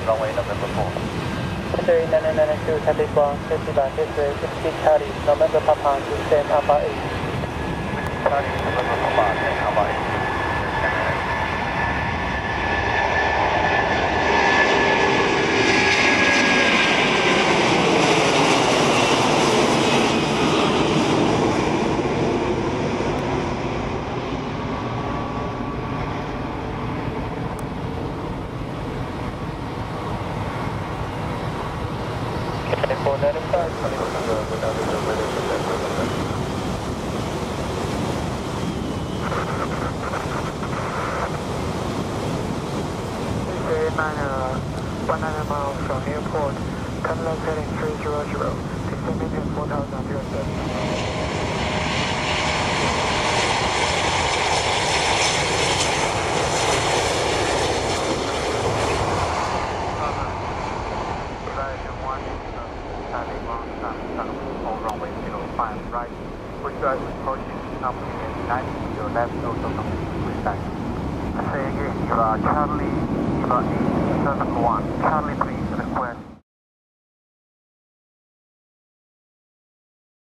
runway November 4. Cathay 9992, Cathay Guam, taxi by Cathay, Whiskey Charlie, November Papa, descend Alpha 8. Whiskey Charlie, November Papa, descend Alpha 8. Miles from airport, come left heading 300, descending at 4,030. Runway 05 right, push right approaching upwind 90 to your left, also complete with back. Say again, you are Charlie, you are 871, Charlie please request